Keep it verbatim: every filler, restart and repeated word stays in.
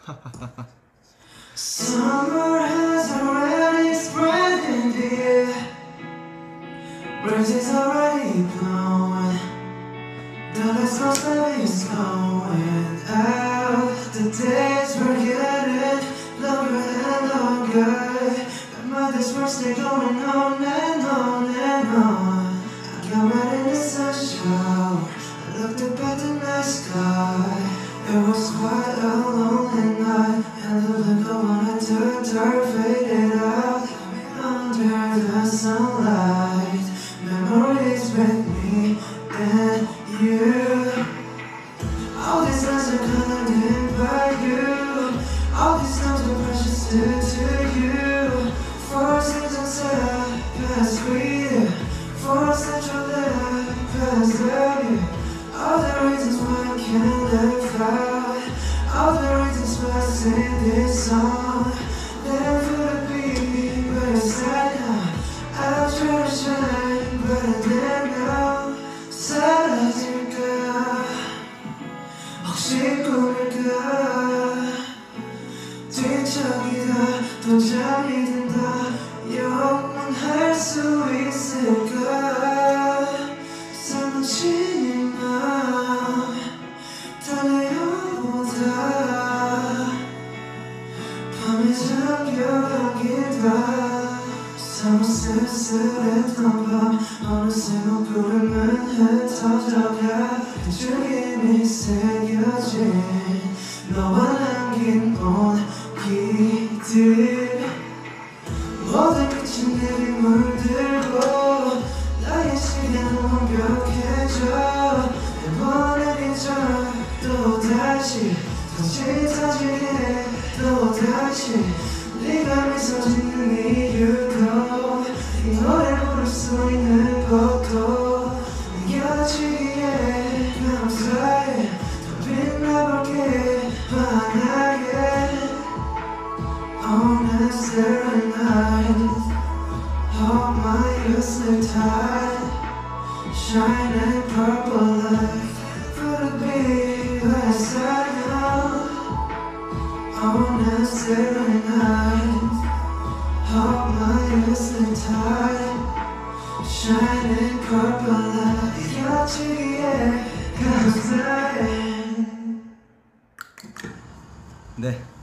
Summer has already spread in the air. Breezes already blowing. The last summer is going out. The days were getting longer and longer. But my days were still going on and on and on. I got right in the sunshine. I looked up at the night sky. It was quite a lonely night, and the window when I turned her faded out. Under the sunlight, memories with me and you. All these nights are colored by you. All these times are precious to, to you. Four seasons have passed sweet. Four central have passed dirty. All the reasons why I can't live out. All the reasons why I sing this song. Never to be, but it's sad now. I'll try to shine, but I didn't know. 사라질까 혹시 꿈일까. 뒤척이다 또 잠이 든다. 영원할 수 있을까. 사무치는 맘 달려보다 밤에 잠겨가긴 봐. 사무 쓸쓸했던 밤 어느새 구름은 흩어져가. 그 줄임이 새겨진 너와 남긴 온기들. 모든 빛이 내게 물들고 나의 시간은 완벽해져. 이번엔 잊어 또 다시 다시 터지게 또 다시. 네가 미소 짓는 이유도 이 노래 부를 수 있는 것도 이겨지기에 감사해. 더 빛나볼게 환하게. On a starry night, all my useless tide shining purple light. Could it be last night? On a starry night, all my useless tide shining purple light. 이겨지기에 감사해. 네.